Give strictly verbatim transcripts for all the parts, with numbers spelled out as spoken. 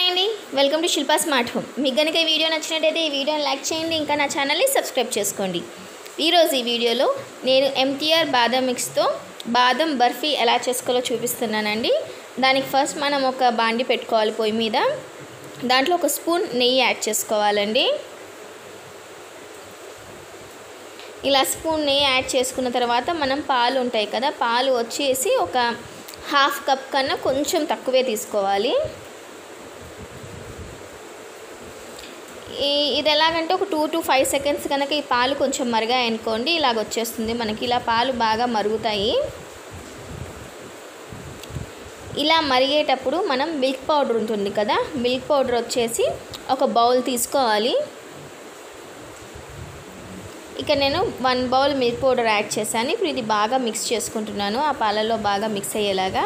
అండి, welcome to Shilpa smart home. మీకు కనుక ఈ వీడియో నచ్చినట్టయితే ఈ వీడియోని లైక్ చేయండి, ఇంకా నా ఛానల్ని సబ్స్క్రైబ్ చేసుకోండి. ఈరోజు ఈ వీడియోలో నేను ఎంటీఆర్ బాదం మిక్స్తో బాదం బర్ఫీ ఎలా చేసుకోవాలో చూపిస్తున్నానండి. దానికి ఫస్ట్ మనం ఒక బాండి పెట్టుకోవాలి పొయ్యి మీద. దాంట్లో ఒక స్పూన్ నెయ్యి యాడ్ చేసుకోవాలండి. ఇలా స్పూన్ నెయ్యి యాడ్ చేసుకున్న తర్వాత మనం పాలు ఉంటాయి కదా, పాలు వచ్చేసి ఒక హాఫ్ కప్ కన్నా కొంచెం తక్కువే తీసుకోవాలి. ఈ ఇది ఎలాగంటే ఒక టూ టు ఫైవ్ సెకండ్స్ కనుక ఈ పాలు కొంచెం మరిగాయి అనుకోండి, ఇలాగ వచ్చేస్తుంది మనకి. ఇలా పాలు బాగా మరుగుతాయి. ఇలా మరిగేటప్పుడు మనం మిల్క్ పౌడర్ ఉంటుంది కదా, మిల్క్ పౌడర్ వచ్చేసి ఒక బౌల్ తీసుకోవాలి. ఇక నేను one bowl milk powder add చేశాను. ఇప్పుడు ఇది బాగా మిక్స్ చేసుకుంటున్నాను, ఆ పాలలో బాగా మిక్స్ అయ్యేలాగా.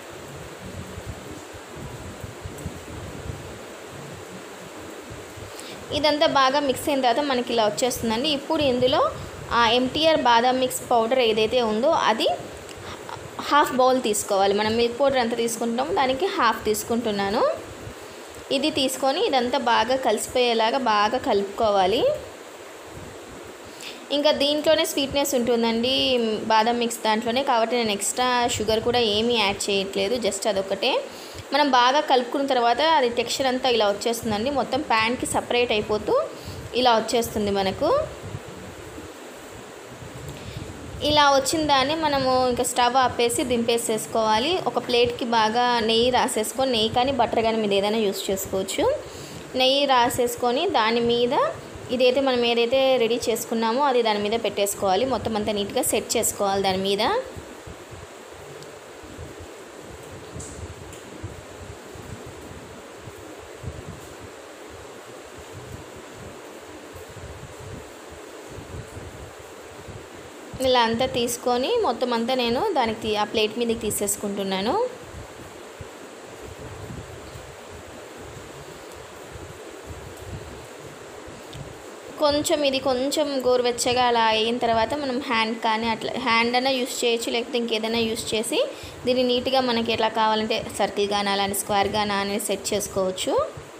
ఇదంతా బాగా మిక్స్ అయిన తర్వాత మనకి ఇలా వచ్చేస్తుందండి. ఇప్పుడు ఇందులో ఆ ఎంటీఆర్ బాదం మిక్స్ పౌడర్ ఏదైతే ఉందో అది హాఫ్ బౌల్ తీసుకోవాలి. మనం మిల్క్ పౌడర్ ఎంత తీసుకుంటామో దానికి హాఫ్ తీసుకుంటున్నాను. ఇది తీసుకొని ఇదంతా బాగా కలిసిపోయేలాగా బాగా కలుపుకోవాలి. ఇంకా దీంట్లోనే స్వీట్నెస్ ఉంటుందండి బాదం మిక్స్ దాంట్లోనే, కాబట్టి నేను ఎక్స్ట్రా షుగర్ కూడా ఏమీ యాడ్ చేయట్లేదు, జస్ట్ అదొకటే. మనం బాగా కలుపుకున్న తర్వాత అది టెక్స్చర్ అంతా ఇలా వచ్చేస్తుందండి, మొత్తం ప్యాన్కి సపరేట్ అయిపోతూ ఇలా వచ్చేస్తుంది మనకు. ఇలా వచ్చిన దాన్ని మనము ఇంకా స్టవ్ ఆపేసి దింపేసేసుకోవాలి. ఒక ప్లేట్కి బాగా నెయ్యి రాసేసుకొని, నెయ్యి కానీ బటర్ కానీ మీరు ఏదైనా యూస్ చేసుకోవచ్చు. నెయ్యి రాసేసుకొని దాని మీద ఇదైతే మనం ఏదైతే రెడీ చేసుకున్నామో అది దాని మీద పెట్టేసుకోవాలి. మొత్తం అంతా నీట్గా సెట్ చేసుకోవాలి దాని మీద. ఇలా అంతా తీసుకొని మొత్తం అంతా నేను దానికి ఆ ప్లేట్ మీదకి తీసేసుకుంటున్నాను. కొంచెం ఇది కొంచెం గోరువెచ్చగా అలా అయిన తర్వాత మనం హ్యాండ్ కానీ అట్లా హ్యాండ్ అయినా యూస్ చేయొచ్చు, లేకపోతే ఇంకేదైనా యూస్ చేసి దీన్ని నీట్గా మనకి ఎట్లా కావాలంటే సర్కిల్ కానీ అలానే స్క్వేర్ కానీ అనేది సెట్ చేసుకోవచ్చు.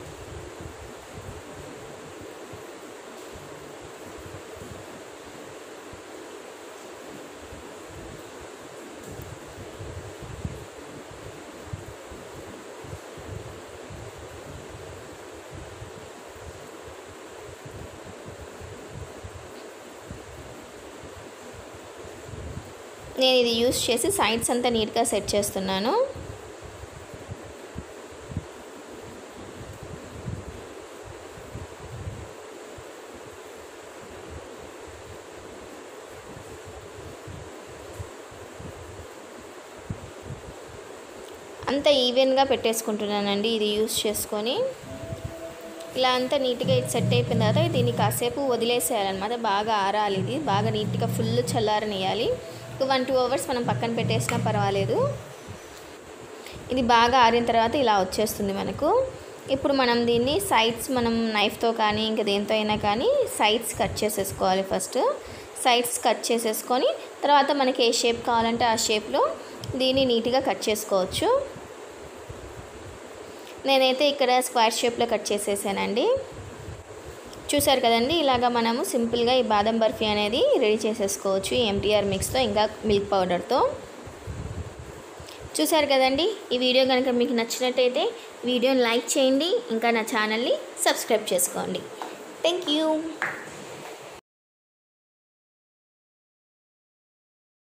నేను ఇది యూస్ చేసి సైడ్స్ అంతా నీట్గా సెట్ చేస్తున్నాను. అంతా ఈవెన్గా పెట్టేసుకుంటున్నానండి ఇది యూస్ చేసుకొని. ఇలా అంతా నీట్గా ఇది సెట్ అయిపోయిన తర్వాత దీన్ని కాసేపు వదిలేసేయాలన్నమాట, బాగా ఆరాలి. ఇది బాగా నీట్గా ఫుల్ చల్లారనియాలి. వన్ టూ అవర్స్ మనం పక్కన పెట్టేసినా పర్వాలేదు. ఇది బాగా ఆరిన తర్వాత ఇలా వచ్చేస్తుంది మనకు. ఇప్పుడు మనం దీన్ని సైడ్స్ మనం నైఫ్తో కానీ ఇంకా దేంతో అయినా కానీ సైడ్స్ కట్ చేసేసుకోవాలి. ఫస్ట్ సైడ్స్ కట్ చేసేసుకొని తర్వాత మనకి ఏ షేప్ కావాలంటే ఆ షేప్లో దీన్ని నీట్గా కట్ చేసుకోవచ్చు. నేనైతే ఇక్కడ స్క్వేర్ షేప్లో కట్ చేసేసానండి. చూసారు కదండి, ఇలాగా మనము సింపుల్గా ఈ బాదం బర్ఫీ అనేది రెడీ చేసేసుకోవచ్చు ఈ ఎంటీఆర్ మిక్స్తో ఇంకా మిల్క్ పౌడర్తో. చూసారు కదండి, ఈ వీడియో కనుక మీకు నచ్చినట్టయితే వీడియోని లైక్ చేయండి, ఇంకా నా ఛానల్ని సబ్స్క్రైబ్ చేసుకోండి. Thank you.